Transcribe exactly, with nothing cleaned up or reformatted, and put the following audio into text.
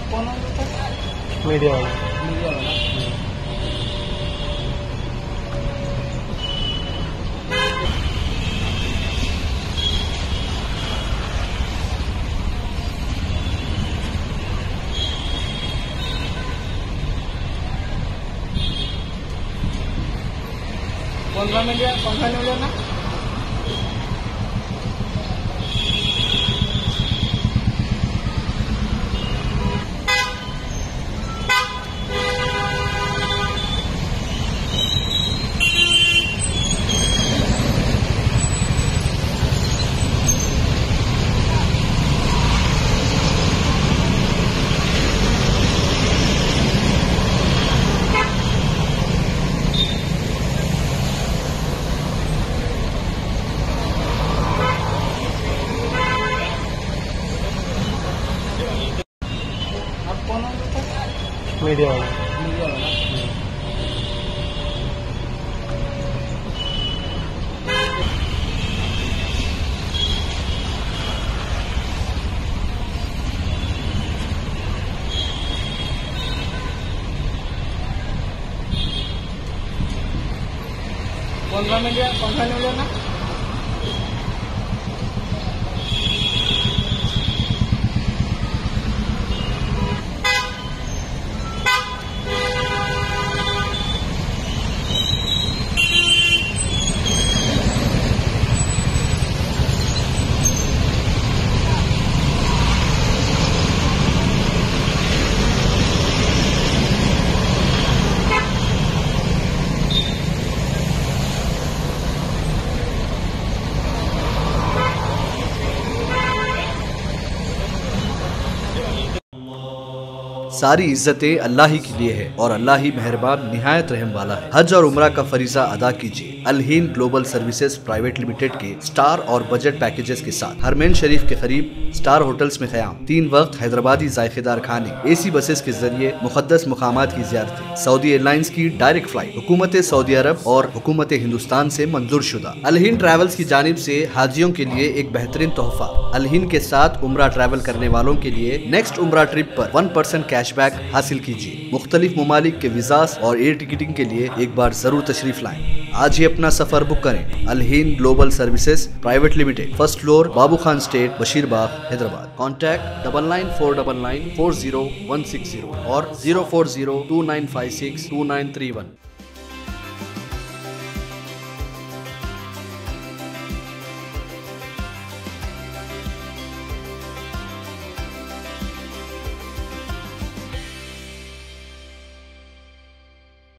कौन है sir? Media वाला। मीडिया वाला। कौन सा मीडिया? कौन सा मीडिया ना? कौन है सर? मीडिया वाला। मीडिया वाला। कौन सा मीडिया? कौन सा मीडिया ना? सारी इज्जतें अल्लाह ही के लिए है और अल्लाह ही मेहरबान निहायत रहम वाला है। हज और उम्रा का फरीजा अदा कीजिए Al Hind global services private limited के स्टार और बजट पैकेजेस के साथ। हरमैन शरीफ के करीब स्टार होटल्स में क़याम, तीन वक्त हैदराबादी जायकेदार खाने, एसी बसेस के जरिए मुकद्दस मुकामात की ज़ियारतें, सऊदी एयरलाइंस की डायरेक्ट फ्लाइट, हुकूमत सऊदी अरब और हुकूमत हिंदुस्तान से मंजूर शुदा। अल हिंद ट्रैवल्स की जानिब से हाजियों के लिए एक बेहतरीन तोहफा। अल हिंद के साथ उम्रा ट्रैवल करने वालों के लिए नेक्स्ट उम्रा ट्रिप पर वन परसेंट कैशबैक हासिल कीजिए। मुख्तलिफ ममालिक के वीज़ास और एयर टिकटिंग के लिए एक बार जरूर तशरीफ लाएं। आज ही अपना सफर बुक करें। Al Hind global services private limited, first floor, Babu Khan estate, Basheerbagh, Hyderabad. Contact double nine four double nine four zero one six zero और zero four zero two nine five six two nine three one.